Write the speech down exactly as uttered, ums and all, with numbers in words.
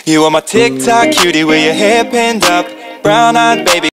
You are my TikTok cutie with your hair pinned up, brown-eyed baby.